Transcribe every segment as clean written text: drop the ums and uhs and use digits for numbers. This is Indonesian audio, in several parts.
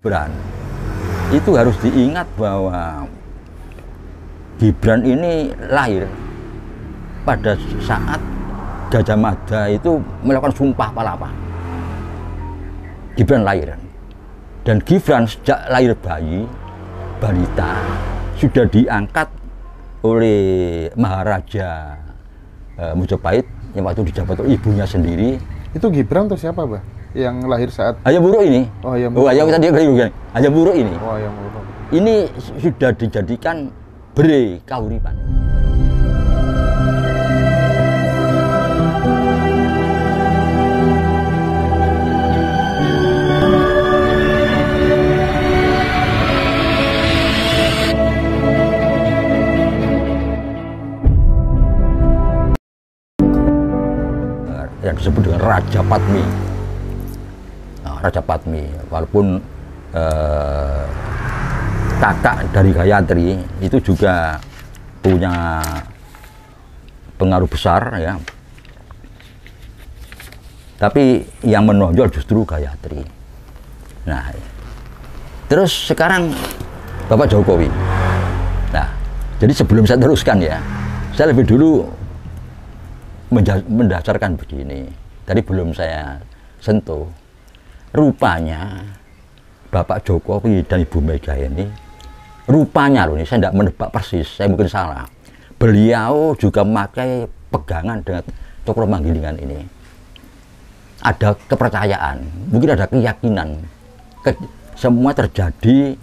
Gibran itu harus diingat bahwa Gibran ini lahir pada saat Gajah Mada itu melakukan sumpah palapa. Gibran lahir, dan Gibran sejak lahir bayi, balita, sudah diangkat oleh Maharaja Mojopahit yang waktu dijabat oleh ibunya sendiri. Itu Gibran atau siapa, Bah? Yang lahir saat Hayam Wuruk ini. Oh, Hayam Wuruk. Oh, Hayam tadi Hayam Wuruk ini. Oh, Hayam Wuruk. Ini sudah dijadikan bere kahuripan. Yang disebut dengan Raja Padmi. Nah, Raja Padmi, walaupun kakak dari Gayatri itu juga punya pengaruh besar ya, tapi yang menonjol justru Gayatri. Nah, terus sekarang Bapak Jokowi. Nah, jadi sebelum saya teruskan ya, saya lebih dulu mendasarkan begini. Tadi belum saya sentuh. Rupanya Bapak Jokowi dan Ibu Mega ini, rupanya loh, ini saya tidak menebak persis, saya mungkin salah. Beliau juga memakai pegangan dengan Cokro Manggilingan ini. Ada kepercayaan, mungkin ada keyakinan. Semua terjadi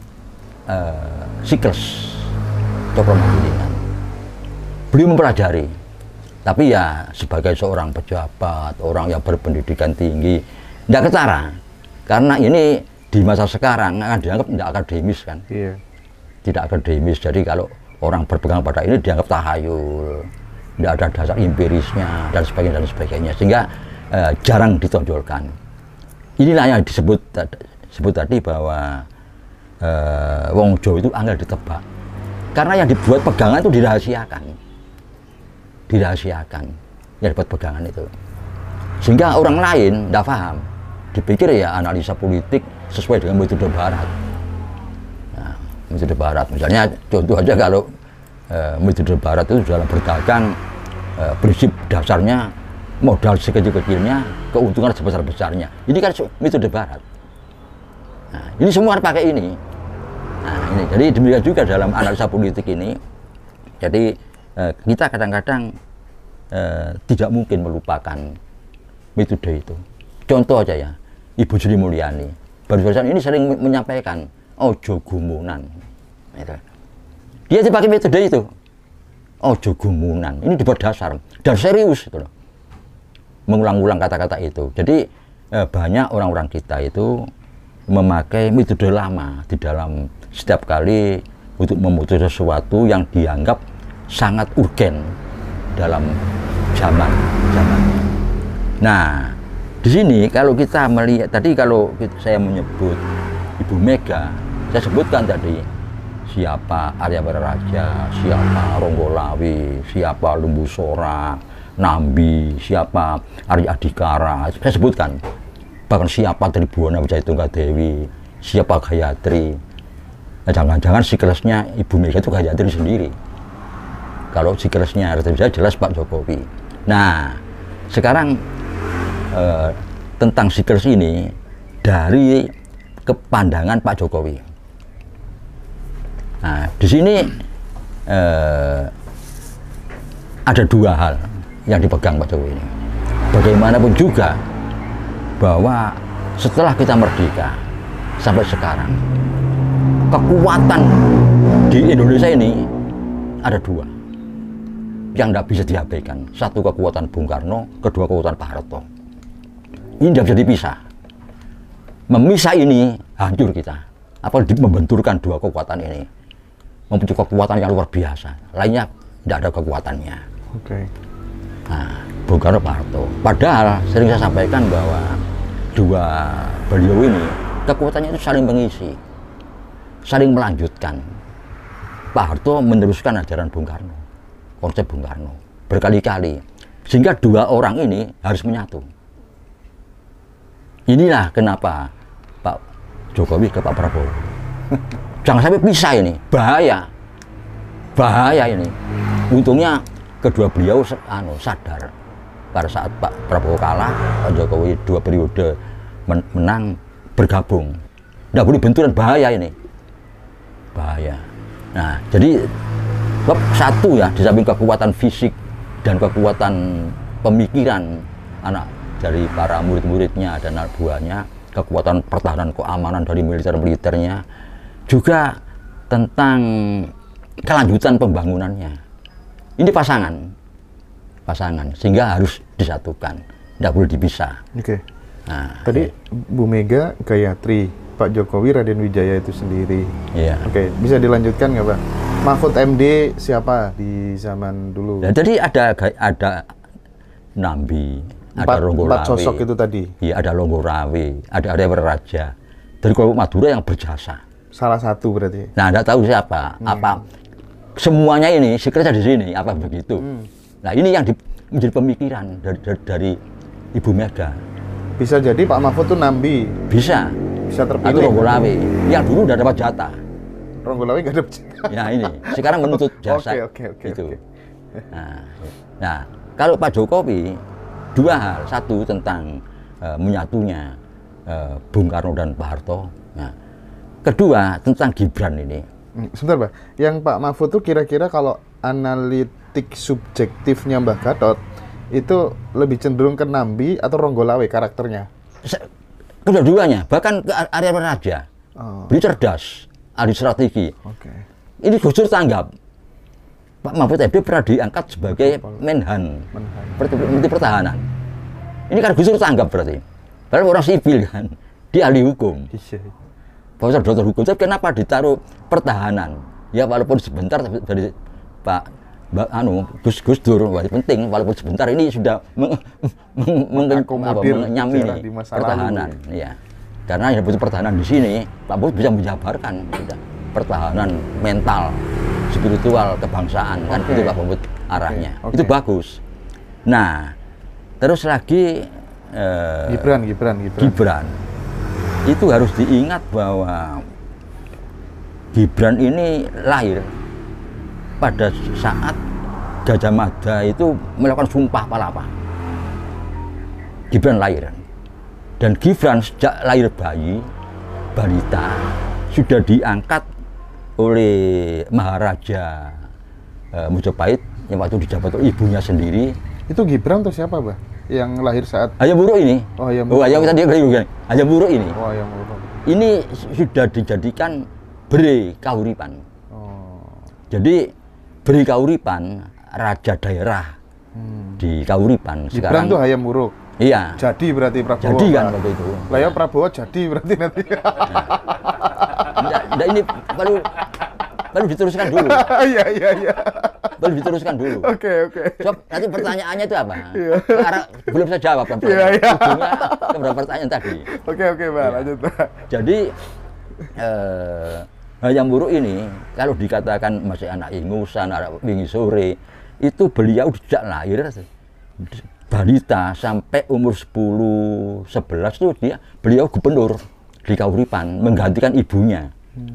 siklus Cokro Manggilingan. Beliau mempelajari. Tapi ya sebagai seorang pejabat, orang yang berpendidikan tinggi, tidak ketara. Karena ini di masa sekarang akan dianggap tidak akademis kan. Iya. Tidak akademis, jadi kalau orang berpegang pada ini dianggap tahayul, tidak ada dasar empirisnya dan sebagainya, sehingga jarang ditonjolkan. Inilah yang disebut tadi bahwa Wong Jawa itu angel ditebak. Karena yang dibuat pegangan itu dirahasiakan. Yang dapat pegangan itu, sehingga orang lain tidak paham, dipikir ya analisa politik sesuai dengan metode barat. Nah, metode barat misalnya contoh aja, kalau metode barat itu dalam berdagang, prinsip dasarnya modal sekecil-kecilnya, keuntungan sebesar-besarnya. Ini kan metode barat. Nah, ini semua pakai ini. Nah, ini jadi demikian juga dalam analisa politik ini. Jadi kita kadang-kadang tidak mungkin melupakan metode itu. Contoh aja ya, Ibu Sri Mulyani barusan ini sering menyampaikan ojo gumunan. Dia dipakai metode itu, ojo gumunan. Ini dibuat dasar dan serius itu loh, mengulang-ulang kata-kata itu. Jadi banyak orang-orang kita itu memakai metode lama di dalam setiap kali untuk memutus sesuatu yang dianggap sangat urgen dalam zaman. Nah, di sini kalau kita melihat tadi, kalau saya menyebut Ibu Mega, saya sebutkan tadi siapa Arya Raja, siapa Ronggolawi, siapa Lumbu Sora, Nambi, siapa Arya Adhikara, saya sebutkan. Bahkan siapa Tribhuwana Wijaya Tunggadewi, siapa Gayatri. Nah, jangan-jangan siklusnya Ibu Mega itu Gayatri sendiri. Kalau siklusnya saya jelas Pak Jokowi. Nah, sekarang tentang siklus ini dari kepandangan Pak Jokowi. Nah, di sini ada dua hal yang dipegang Pak Jokowi ini. Bagaimanapun juga bahwa setelah kita merdeka sampai sekarang, kekuatan di Indonesia ini ada dua yang tidak bisa diabaikan. Satu kekuatan Bung Karno, kedua kekuatan Pak Harto. Ini tidak bisa dipisah. Memisah ini hancur kita. Apalagi membenturkan dua kekuatan ini, mempunyai kekuatan yang luar biasa. Lainnya tidak ada kekuatannya. Oke. Nah, Bung Karno, Pak Harto. Padahal sering saya sampaikan bahwa dua beliau ini kekuatannya itu saling mengisi, saling melanjutkan. Pak Harto meneruskan ajaran Bung Karno, konsep Bung Karno berkali-kali, sehingga dua orang ini harus menyatu. Inilah kenapa Pak Jokowi ke Pak Prabowo. Jangan sampai pisah ini, bahaya. Bahaya ini. Untungnya kedua beliau sadar pada saat Pak Prabowo kalah, Pak Jokowi 2 periode menang, bergabung. Nggak boleh benturan, bahaya ini. Bahaya. Nah, jadi satu ya, di samping kekuatan fisik dan kekuatan pemikiran anak dari para murid-muridnya dan anak buahnya, kekuatan pertahanan keamanan dari militer-militernya, juga tentang kelanjutan pembangunannya. Ini pasangan, sehingga harus disatukan, tidak boleh dipisah. Oke. Nah, tadi Bu Mega, Gayatri, Pak Jokowi, Raden Wijaya itu sendiri. Iya. Oke, bisa dilanjutkan nggak, Bang? Mahfud MD siapa di zaman dulu? Ya, jadi ada Nambi, ada Ronggolawe. 4 sosok itu tadi. Iya, ada Ronggolawe, ada Arya Raja. Dari kelompok Madura yang berjasa. Salah satu berarti. Nah, tidak tahu siapa. Apa semuanya ini secretnya di sini, apa begitu? Nah, ini yang menjadi pemikiran dari Ibu Mega. Bisa jadi Pak Mahfud tuh Nambi. Bisa terpilih. Atau Ronggolawe yang dulu udah dapat jatah. Ronggolawe nggak dapat jatah. Ya ini sekarang menuntut jasa. Oke. Itu. Nah, kalau Pak Jokowi, 2 hal. Satu tentang menyatunya Bung Karno dan Pak Harto. Nah, kedua tentang Gibran ini. Sebentar, Pak. Yang Pak Mahfud tuh kira-kira kalau analitik subjektifnya Mbah Gatot itu lebih cenderung ke Nambi atau Ronggolawe karakternya? Kedua-duanya, bahkan ke Arya Raja. Beliau cerdas, ahli strategi. Ini Gus Dur tanggap. Pak Mahfud MD pernah diangkat sebagai Menhan, Menteri Pertahanan. Ini kan Gus Dur tanggap berarti. Padahal orang sipil kan, dia ahli hukum. Profesor Doktor Hukum, tapi kenapa ditaruh pertahanan? Ya walaupun sebentar dari Pak Gus Dur, penting walaupun sebentar ini sudah menyamini pertahanan. Ya. Karena yang butuh pertahanan di sini, Pak Bos bisa menjabarkan pertahanan mental, spiritual, kebangsaan, kan itu Pak Bos arahnya. Itu bagus. Nah, terus lagi Gibran. Itu harus diingat bahwa Gibran ini lahir pada saat Gajah Mada itu melakukan sumpah palapa. Gibran lahir. Dan Gibran sejak lahir balita, sudah diangkat oleh Maharaja Mojopahit yang waktu dijabat oleh ibunya sendiri. Itu Gibran atau siapa, Bah? Yang lahir saat Hayam Wuruk ini. Hayam Wuruk ini. Hayam Wuruk. Ini sudah dijadikan Bere Kahuripan. Jadi Bere Kahuripan, raja daerah di Kahuripan. Gibran tuh Hayam Wuruk. Iya. Jadi berarti Prabowo. Jadi kan waktu itu. Lah ya Prabowo jadi berarti nanti. Nah, ini perlu diteruskan dulu. Iya. Perlu diteruskan dulu. Oke. Sob, nanti pertanyaannya itu apa? Iya. Belum saya jawab kan. Iya. Ujungnya keberapa pertanyaan tadi. Oke, Pak, lanjut. Jadi Hayam Wuruk ini kalau dikatakan masih anak ingusan, anak wingi sore, itu beliau sejak lahir balita sampai umur 10, 11 tuh beliau gubernur di Kahuripan menggantikan ibunya.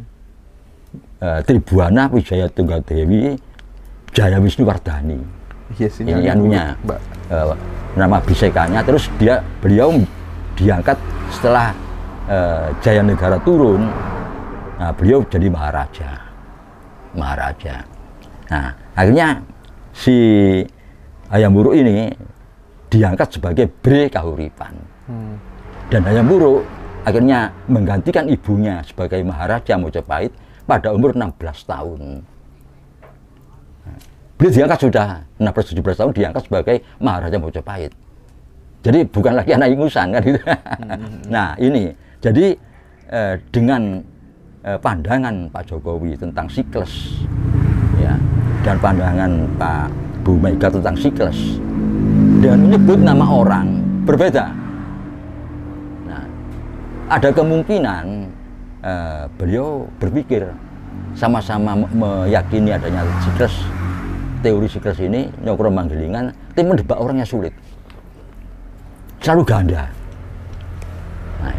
Tribuana Wijaya Tunggadewi Jaya Wisnuwardani. Yes, ini anunya, nama bisekanya. Terus beliau diangkat setelah Jaya Negara turun. Nah, beliau jadi Maharaja. Nah, akhirnya si Hayam Wuruk ini diangkat sebagai Bere Kahuripan. Dan Hayam Wuruk akhirnya menggantikan ibunya sebagai Maharaja Mojopahit pada umur 16 tahun. Beliau diangkat sudah 16-17 tahun diangkat sebagai Maharaja Mojopahit. Jadi bukan lagi anak ingusan kan gitu. Nah, ini jadi dengan pandangan Pak Jokowi tentang siklus ya, dan pandangan Pak Bu Mega tentang siklus dan menyebut nama orang berbeda. Nah, ada kemungkinan beliau berpikir sama-sama meyakini adanya siklus, teori siklus ini Nyokro Manggilingan, tim menebak orangnya sulit, selalu ganda. Nah,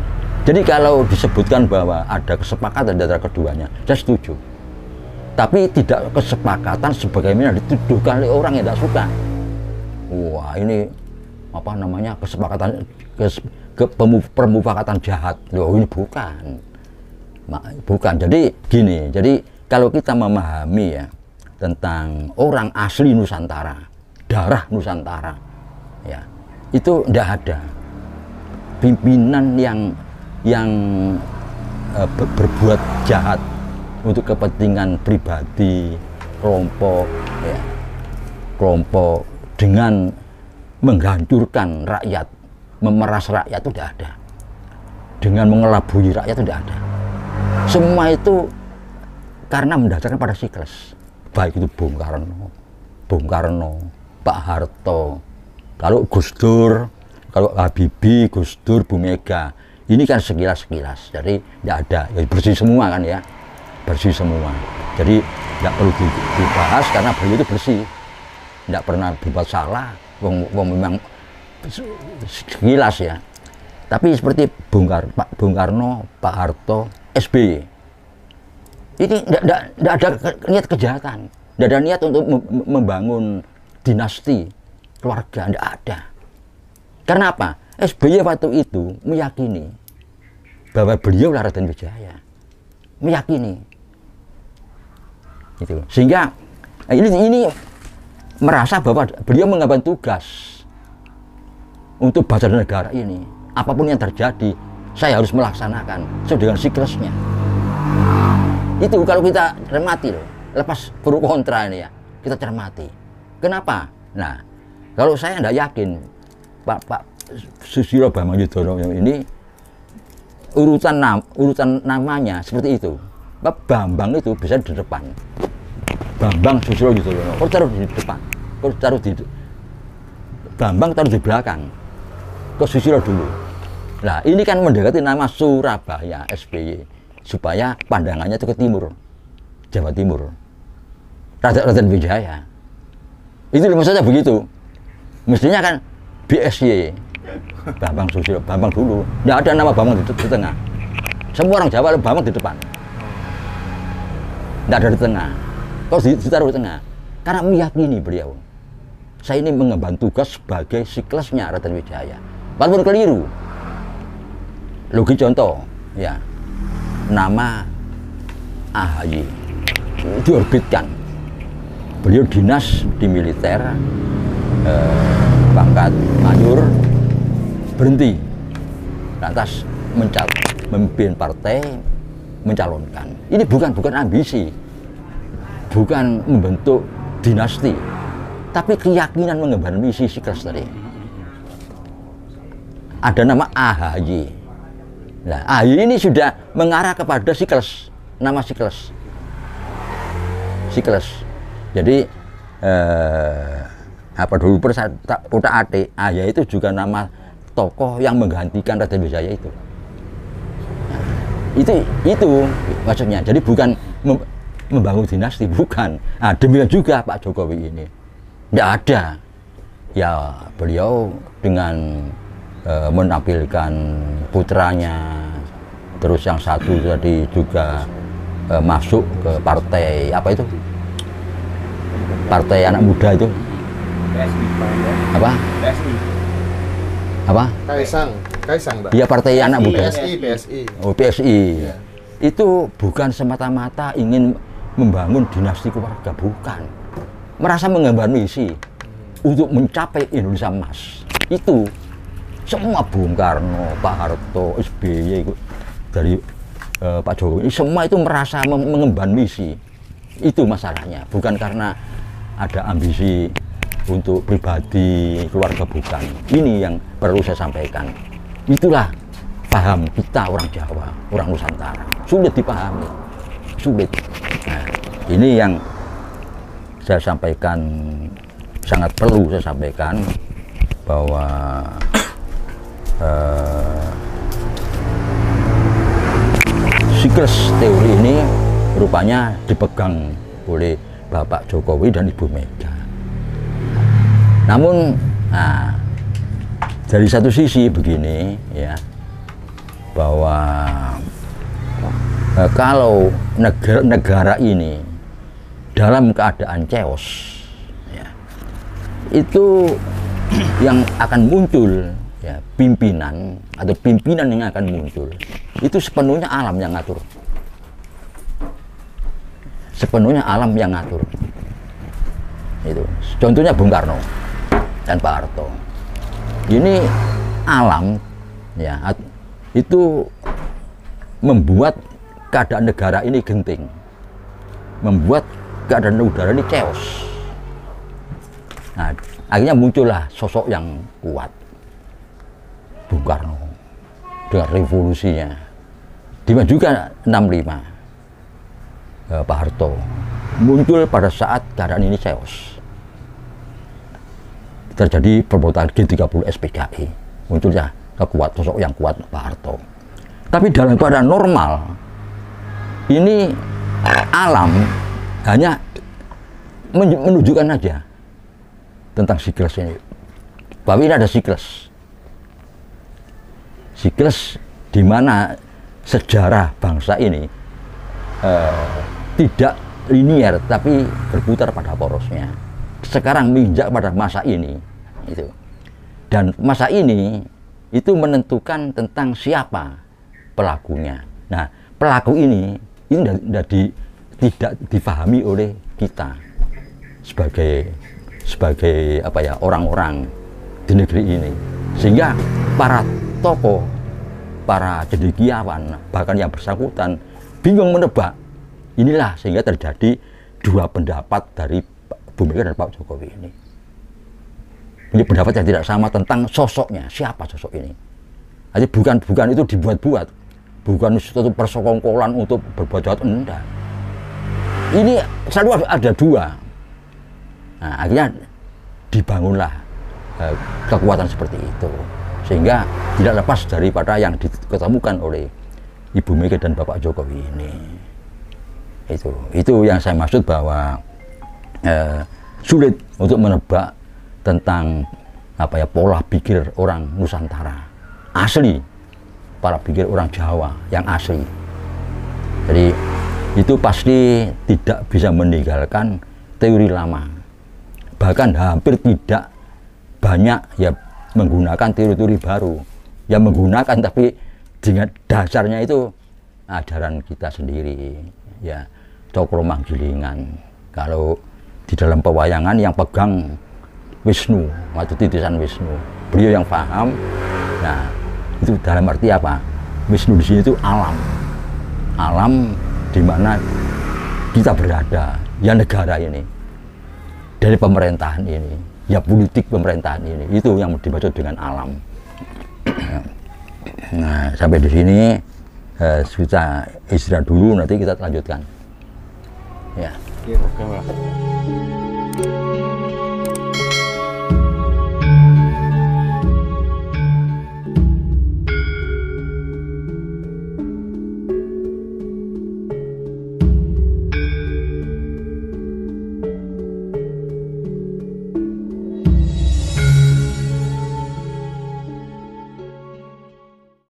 Jadi kalau disebutkan bahwa ada kesepakatan di antara keduanya, saya setuju. Tapi tidak kesepakatan sebagaimana dituduhkan oleh orang yang tidak suka. Wah, ini apa namanya, kesepakatan permufakatan jahat. Loh, ini bukan. Bukan. Jadi gini, jadi kalau kita memahami ya tentang orang asli Nusantara, darah Nusantara, ya itu tidak ada pimpinan yang berbuat jahat untuk kepentingan pribadi kelompok, ya, kelompok dengan menghancurkan rakyat, memeras rakyat itu tidak ada, dengan mengelabui rakyat itu tidak ada. Semua itu karena mendasarkan pada sikles, baik itu Bung Karno, Pak Harto, kalau Gus Dur, kalau Habibie, Gus Dur, Bu Mega, ini kan sekilas-sekilas, jadi tidak ada, ya bersih semua kan ya, bersih semua. Jadi tidak perlu dibahas karena beliau itu bersih, tidak pernah berbuat salah, memang sekilas ya. Tapi seperti Bung Karno, Pak Harto, SBY, ini tidak ada niat kejahatan, tidak ada niat untuk membangun dinasti keluarga, tidak ada. Karena apa? SBY waktu itu meyakini bahwa beliau lah Raden Wijaya, meyakini itu, sehingga ini merasa bahwa beliau mengemban tugas untuk bangsa dan negara ini. Apapun yang terjadi, saya harus melaksanakan sesuai dengan siklesnya. Itu kalau kita cermati loh, lepas pro kontra ini ya, kita cermati. Kenapa? Nah, kalau saya tidak yakin Pak Susilo Bambang Yudhoyono ini urutan namanya seperti itu. Pak Bambang itu bisa di depan. Bambang Susilo Yudhoyono, kok taruh di depan, kok taruh di Bambang taruh di belakang, kok Susilo dulu. Nah, ini kan mendekati nama Surabaya SBY supaya pandangannya itu ke timur, Jawa Timur, Raden Wijaya. Itu maksudnya begitu. Mestinya kan BSY, Bambang Susilo, Bambang dulu. Tidak ada nama Bambang di tengah. Semua orang Jawa Bambang di depan. Tidak ada di tengah. Kok ditaruh di tengah? Karena meyakini beliau, saya ini mengemban tugas sebagai siklesnya Raden Wijaya. Walaupun keliru. Logi contoh, ya, nama AHY diorbitkan. Beliau dinas di militer, pangkat mayor, berhenti, lantas memimpin partai, mencalonkan. Ini bukan ambisi, bukan membentuk dinasti, tapi keyakinan mengemban misi sikles tadi. Ada nama AHY. Nah, AHY ini sudah mengarah kepada sikles, nama sikles. Jadi apa dulu utak atik AHY itu juga nama tokoh yang menggantikan Raden Wijaya itu. Nah, itu maksudnya. Jadi bukan membangun dinasti, bukan. Nah, demikian juga Pak Jokowi ini. Tidak ada. Ya, beliau dengan menampilkan putranya, terus yang satu tadi juga masuk ke partai apa itu, partai anak muda itu, apa? Apa? Kaisang, Mbak. Iya, partai anak muda. PSI. Oh, PSI. Ya. Itu bukan semata-mata ingin membangun dinasti keluarga, bukan. Merasa mengemban misi untuk mencapai Indonesia emas. Itu semua Bung Karno, Pak Harto, SBY dari Pak Jokowi, semua itu merasa mengemban misi. Itu masalahnya, bukan karena ada ambisi untuk pribadi, keluarga, bukan. Ini yang perlu saya sampaikan. Itulah paham kita orang Jawa, orang Nusantara. Sulit dipahami, sulit. Nah, ini yang saya sampaikan, sangat perlu saya sampaikan bahwa sikles teori ini rupanya dipegang oleh Bapak Jokowi dan Ibu Mega. Namun, dari satu sisi begini, ya, bahwa kalau negara ini dalam keadaan chaos, ya, itu yang akan muncul, ya, pimpinan atau pimpinan yang akan muncul itu sepenuhnya alam yang ngatur, sepenuhnya alam yang ngatur. Itu contohnya Bung Karno dan Pak Harto. Ini alam, ya, itu membuat keadaan negara ini genting, membuat keadaan udara ini chaos. Nah, akhirnya muncullah sosok yang kuat, Bung Karno, dengan revolusinya. Demikian juga 65, Pak Harto muncul pada saat keadaan ini chaos. Terjadi pemberontakan G30 SPKI, munculnya sosok yang kuat, Pak Harto. Tapi dalam keadaan normal, ini alam hanya menunjukkan aja tentang siklus ini, bahwa ini ada siklus di mana sejarah bangsa ini tidak linier tapi berputar pada porosnya. Sekarang menginjak pada masa ini, itu, dan masa ini itu menentukan tentang siapa pelakunya. Nah, pelaku ini tidak difahami oleh kita sebagai apa ya, orang-orang di negeri ini, sehingga para tokoh, para cendekiawan, bahkan yang bersangkutan bingung menebak. Inilah sehingga terjadi dua pendapat dari Bu Mega dan Pak Jokowi ini. Ini pendapat yang tidak sama tentang sosoknya, siapa sosok ini. Jadi bukan itu dibuat-buat, bukan suatu persekongkolan untuk berbuat jahat, enggak. Ini selalu ada dua. Nah, akhirnya dibangunlah kekuatan seperti itu, sehingga tidak lepas daripada yang diketemukan oleh Ibu Mega dan Bapak Jokowi ini. Itu yang saya maksud bahwa sulit untuk menebak tentang apa ya, pola pikir orang Nusantara asli, pola pikir orang Jawa yang asli. Jadi itu pasti tidak bisa meninggalkan teori lama, bahkan hampir tidak banyak ya menggunakan teori-teori baru, yang menggunakan tapi dengan dasarnya itu ajaran kita sendiri, ya, Cokro Manggilingan. Kalau di dalam pewayangan yang pegang Wisnu atau titisan Wisnu, beliau yang paham. Nah, itu dalam arti apa? Wisnu di sini itu alam, alam di mana kita berada, ya, negara ini, dari pemerintahan ini, ya, politik pemerintahan ini, itu yang dimaksud dengan alam. Nah, sampai di sini kita istirahat dulu, nanti kita lanjutkan. Ya. Oke, Pak.